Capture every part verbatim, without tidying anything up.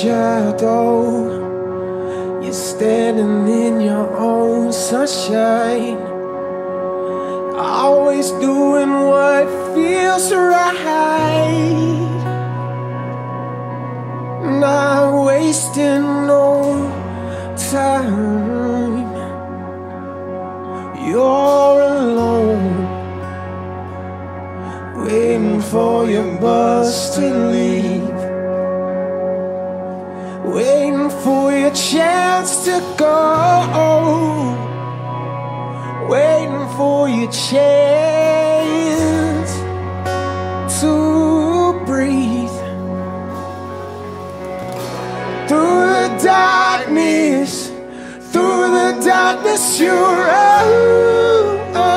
shadow. You're standing in your own sunshine, always doing what feels right, not wasting no time. You're alone, waiting for your bus to leave, waiting for your chance to go, waiting for your chance to breathe. Through the darkness, through the darkness you run.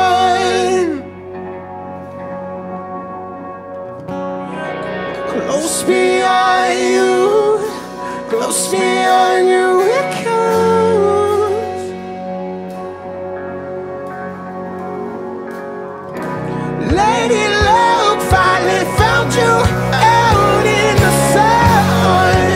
Close behind you, close behind you it comes. Lady Luck finally found you out in the sun.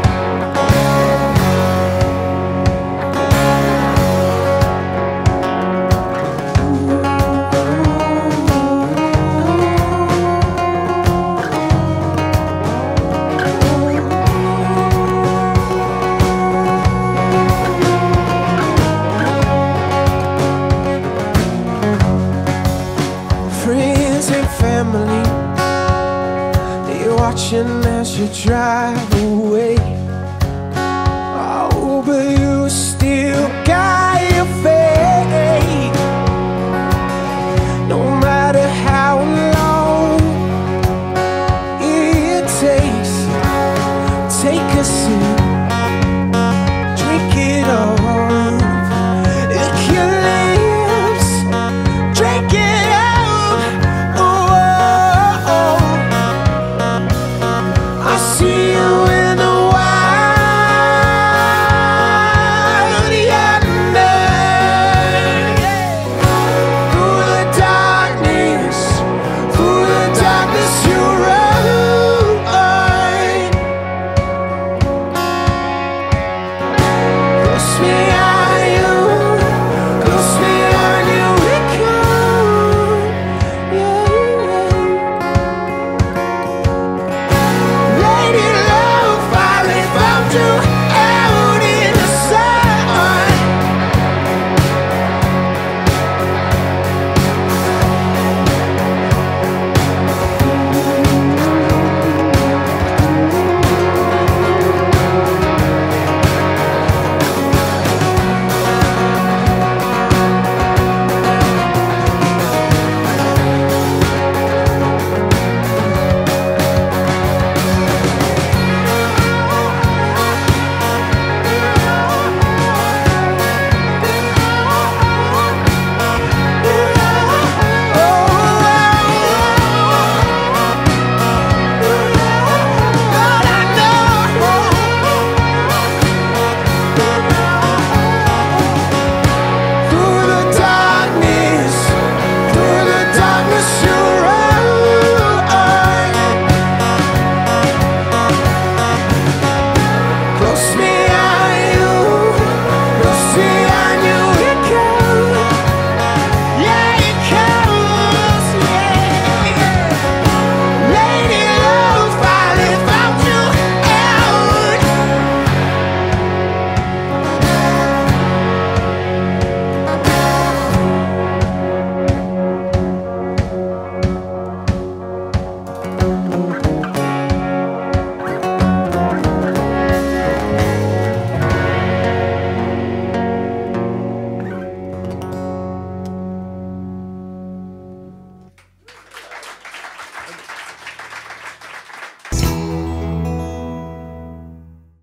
Friends and family, they're watching as you drive away.